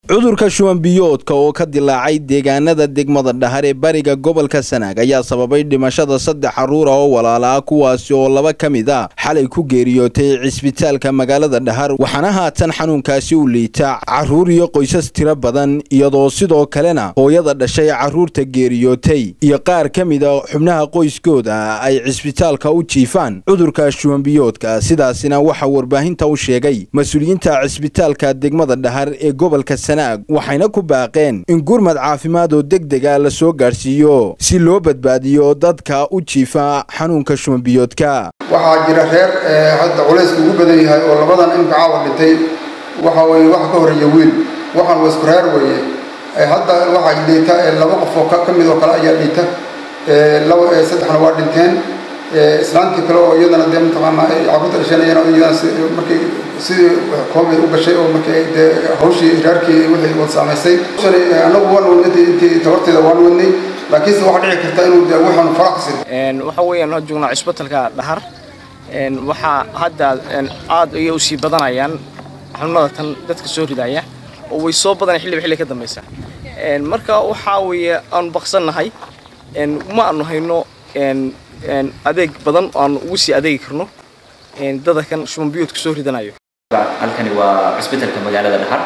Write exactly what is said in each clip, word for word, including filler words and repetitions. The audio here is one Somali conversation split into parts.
cudurka shuban biyoodka oo ka dilaacay deegaanada degmada Dhahar ee bariga gobolka Sanaag ayaa sababay dhimashada saddex caruur oo walaala ah kuwaas oo laba kamid ah xalay ku geeriyootay cisbitaalka magaalada Dhahar waxaana haatan xanuunkaasi u liita caruur iyo qoysas tiro badan iyadoo sidoo kalena hooyada dhashay caruurta geeriyootay iyo qaar kamid ah xubnaha qoyskooda ay cisbitaalka u jiifaan cudurka shuban biyoodka sidaasina waxa warbaahinta u sheegay mas'uuliyiinta cisbitaalka degmada Dhahar ee gobolka waxayna ku baaqeen in gurmad caafimaad oo degdeg ah la soo gaarsiiyo si loo badbaadiyo dadka u jiifa xanuunka shuban biyoodka waxa jira reer hadda culays ugu badan yahay oo labadan in gacaaw dhintay waxa way wax ka horeeyay wiil waxaan way isku reer weeye hadda waxa dhintay laba qof oo ka mid oo kale ayaa dhintay laba saddexna waa dhinteen islaantii kale oo iyadana deem taqaana caruurta dhashanayna iyadana markay sidii koobay u gashay oo markay hawshii reerkii wixii wad saameysay anagu waan wadnay intii tabarteeda waan wadnay laakiin waxa dhici karta inuu waxaan faraxsan een waxa weeyaan oo joognaa cisbitaalka Dhahar een waxa hadda aad ay u sii badanayaan xanuunada tan dadka soo ridaya oo way soo badan xilli xilli ka dambaysa een marka waxa weeye aan baqsanahay een ma aanu hayno een een adeeg badan oo aan ugu sii adeegi karno een dadka kan shuban biyoodka soo ridanayo halkani waa cisbitaalka magaalada Dhahar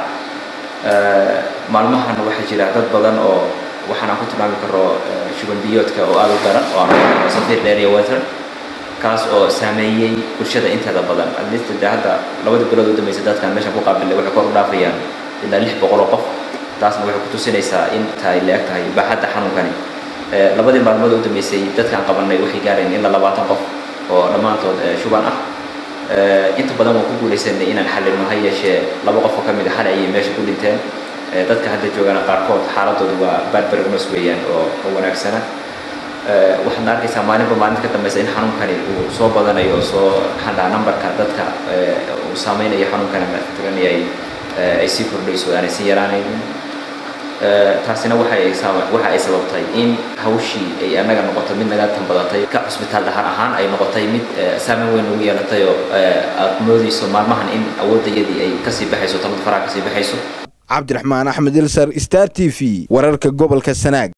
ee maalmahan waxa jira dad badan oo waxaan ku tilmaami karo shuban biyoodka oo aad u daran oo aan safir dheer iyo water kaas oo saameeyay bulshada inteeda badan adliista hadda labada bilood u dambeysay dadkan meesha ku qaabilay waxa kor u dhaafayaan ilaa lix boqol oo qof taasna waxay ku tusinaysaa in taay leegtahay baaxadda xanuunkani ee labadii maalmood u dambeysay dadkan qabanay waxay gaareen ilaa labaatan qof oo dhamaantood shuban ah inta badan waan ku guuleysanay inaan xalino hay'ashee laba qof oo kamid ah xalay ay meesha ku dhinteen dadka hadda joogana qaarkood xaaladoodu waa barbarnos weeyaan oo wanaagsan waxaan arkaysaa maalinba maalinta ka dambaysa in xanuunkani uu soo badanayo oo soo xalaa numberka dadka uu saameynaya xanuunkani ay ay sii kordhayso aanay sii yaraanaynin taasina waxa ay waxa ay sababtay in hawshii ay anaga noqoto mid naga tan badatay ka cisbitaal Dhahar ahaan ay noqotay mid saameyn weyn ugu yeelatay oo aad moodayso maalmahan in awoodayadii ay ka sii baxayso tamad faraha ka sii baxayso Cabdiraxmaan Axmed Ilsar Star T V wararka gobolka Sanaag.